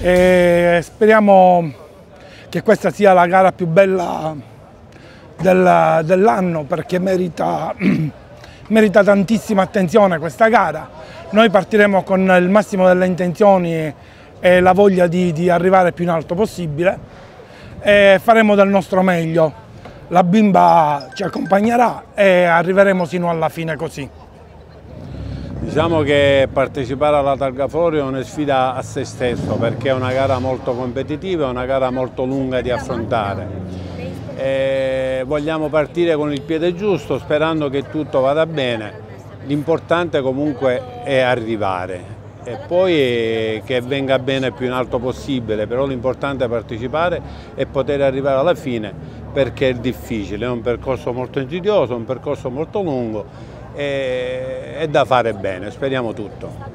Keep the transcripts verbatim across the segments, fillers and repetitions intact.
e speriamo che questa sia la gara più bella del, dell'anno, perché merita, merita tantissima attenzione questa gara. Noi partiremo con il massimo delle intenzioni e la voglia di, di arrivare più in alto possibile e faremo del nostro meglio. La bimba ci accompagnerà e arriveremo sino alla fine così. Diciamo che partecipare alla Targa Florio è una sfida a se stesso, perché è una gara molto competitiva, è una gara molto lunga di affrontare. E vogliamo partire con il piede giusto, sperando che tutto vada bene. L'importante comunque è arrivare e poi che venga bene il più in alto possibile, però l'importante è partecipare e poter arrivare alla fine, perché è difficile, è un percorso molto insidioso, è un percorso molto lungo. È da fare bene, speriamo tutto.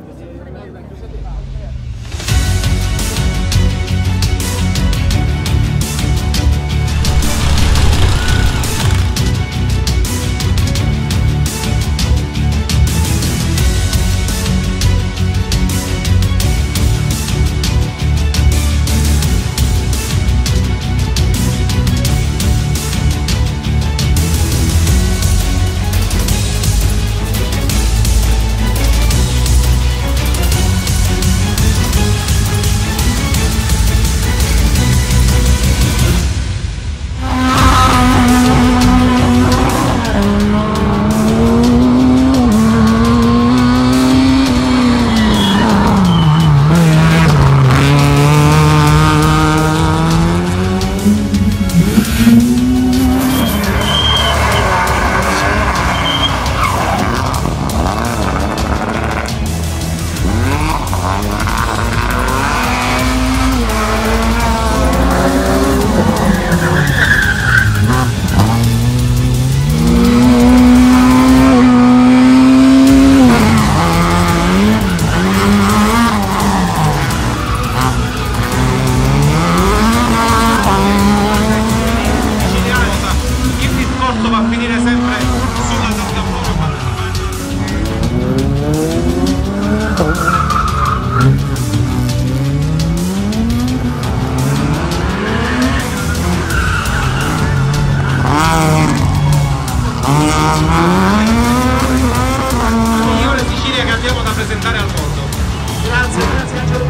Migliore Sicilia che abbiamo da presentare al mondo. Grazie, grazie Angelo.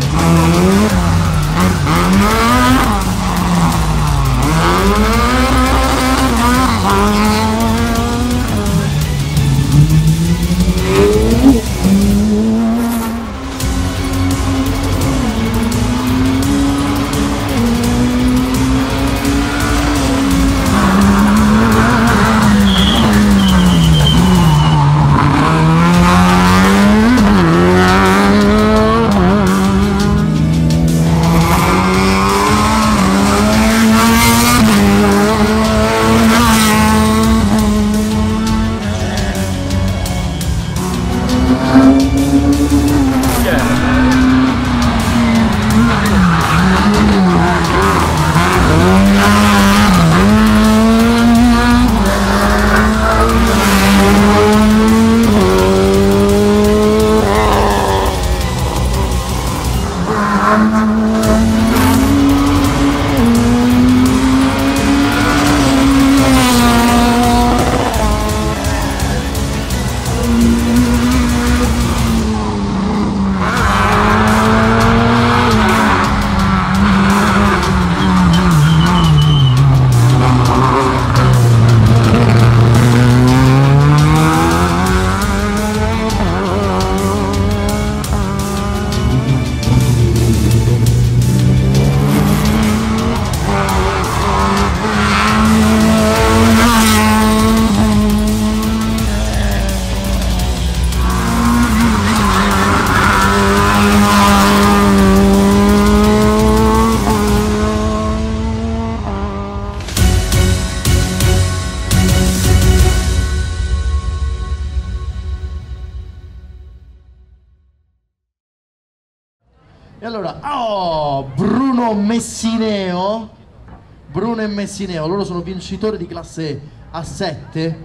E allora, oh, Bruno Messineo, Bruno e Messineo, loro sono vincitori di classe A sette,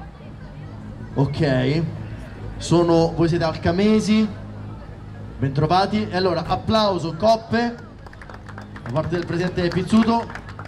ok, sono, voi siete alcamesi, bentrovati, e allora applauso, coppe, da parte del presidente Pizzuto.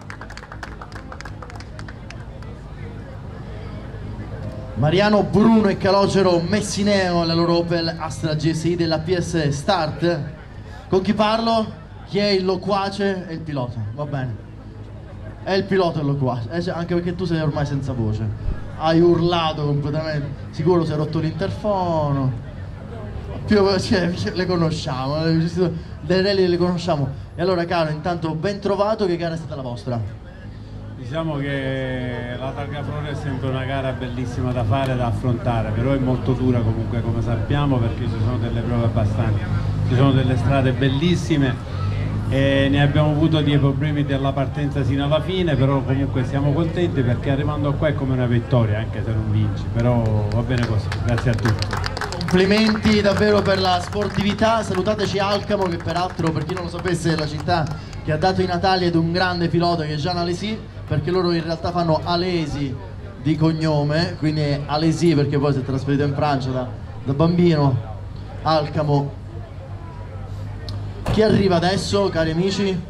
Mariano Bruno e Calogero Messineo, la loro Opel Astra G S I della P S Start. Con chi parlo? Chi è il loquace? È il pilota, va bene. È il pilota il loquace, eh, cioè, anche perché tu sei ormai senza voce. Hai urlato completamente, sicuro si è rotto l'interfono. Più, cioè, le conosciamo, le rally le conosciamo. E allora caro, intanto ben trovato, che gara è stata la vostra? Diciamo che la Targa Florio è sempre una gara bellissima da fare, da affrontare, però è molto dura comunque, come sappiamo, perché ci sono delle prove abbastanza, ci sono delle strade bellissime e ne abbiamo avuto dei problemi della partenza sino alla fine, però comunque siamo contenti perché arrivando qua è come una vittoria, anche se non vinci, però va bene così. Grazie a tutti. Complimenti davvero per la sportività. Salutateci Alcamo, che peraltro, per chi non lo sapesse, è la città che ha dato i natali ad un grande pilota che è Jean Alesi, perché loro in realtà fanno Alesi di cognome, quindi è Alesi perché poi si è trasferito in Francia da, da bambino. Alcamo. Chi arriva adesso, cari amici?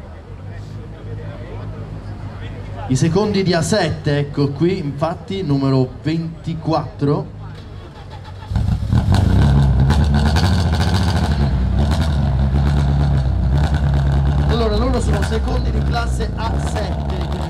I secondi di A sette, ecco qui, infatti, numero ventiquattro. Allora, loro sono secondi di classe A sette.